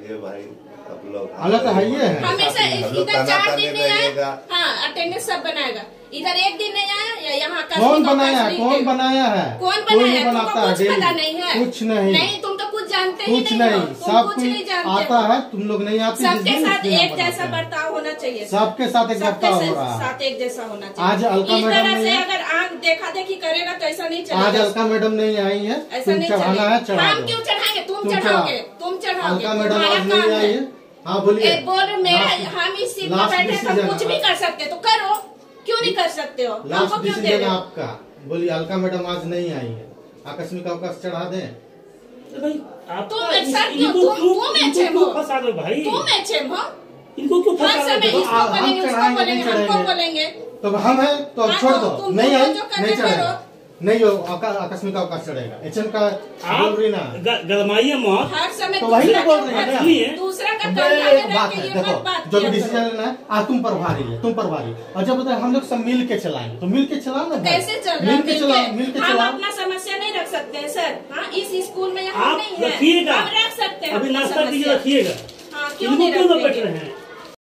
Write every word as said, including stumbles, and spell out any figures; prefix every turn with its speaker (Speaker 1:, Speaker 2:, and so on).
Speaker 1: ये भाई अब लोग
Speaker 2: हालत है ये है
Speaker 3: हमेशा इधर चार दिन नहीं आया। हाँ अटेंडेंस सब बनाएगा, इधर एक दिन नहीं आया या यहाँ का
Speaker 2: कौन बनाया है? कौन बनाया है?
Speaker 3: कौन बनाया?
Speaker 2: बनाता
Speaker 3: तुमको
Speaker 2: है?
Speaker 3: कुछ पता नहीं है?
Speaker 2: कुछ नहीं,
Speaker 3: नहीं तुम तो कुछ जानते ही
Speaker 2: कुछ
Speaker 3: नहीं,
Speaker 2: नहीं,
Speaker 3: हो।
Speaker 2: सब
Speaker 3: कुछ नहीं जानते
Speaker 2: आता है, तुम लोग नहीं आते।
Speaker 3: सबके साथ एक जैसा बर्ताव होना चाहिए,
Speaker 2: सबके साथ एक बर्ताव हो रहा है,
Speaker 3: साथ एक जैसा होना चाहिए।
Speaker 2: आज अलका
Speaker 3: इस
Speaker 2: मैडम
Speaker 3: तरह से अगर आंख देखा देखी करेगा तो ऐसा नहीं चलेगा।
Speaker 2: आज अलका मैडम नहीं आई है,
Speaker 3: ऐसा नहीं
Speaker 2: चढ़ाना है चढ़ा।
Speaker 3: हम क्यों चढ़ाएंगे? तुम चढ़ाओगे, तुम चढ़ाओगे।
Speaker 2: अलका मैडम आज नहीं आई है। हाँ बोलिए।
Speaker 3: बोल मेरा हम इस सीट में बैठे तो कुछ भी कर सकते, तो करो, क्यों नहीं कर सकते हो?
Speaker 2: लास्ट डिसीजन आपका। बोलिए अलका मैडम आज नहीं आई है, आकस्मिक अवकाश चढ़ा दे।
Speaker 4: भाई आप
Speaker 3: तुम सर क्यों तुम तुम एचएम हो,
Speaker 4: फंसा दो भाई,
Speaker 3: तुम एचएम हो,
Speaker 4: इनको क्यों फंसा
Speaker 3: हर समय इसको बोलेंगे उसको बोलेंगे हमको बोलेंगे।
Speaker 2: तो हम है तो छोड़ दो, नहीं आई नहीं चढ़ेगा, नहीं हो आकस्मिक अवकाश चढ़ेगा। एचएम का बोल रही ना
Speaker 4: गरमाइए मौत
Speaker 3: हर समय
Speaker 2: तो वही बोल रहे हैं।
Speaker 3: दूसरा का
Speaker 2: बात है, देखो जो भी डिसीजन लेना है आ तुम पर भारी है, तुम पर भारी। और जब हम लोग सब मिल के चलाएंगे तो मिल के चलाओ ना।
Speaker 3: कैसे चल रहा है?
Speaker 2: मिल के चलाओ, मिल के
Speaker 3: हम
Speaker 2: चलाओ।
Speaker 3: अपना समस्या नहीं रख सकते हैं सर। हाँ इस स्कूल में यहाँ
Speaker 4: आप
Speaker 3: नहीं है,
Speaker 4: रखिएगा,
Speaker 3: हम रख सकते हैं।
Speaker 4: अभी नाश्ता कीजिए, रखिएगा।
Speaker 3: हाँ क्यों नहीं रख
Speaker 4: रहे हैं?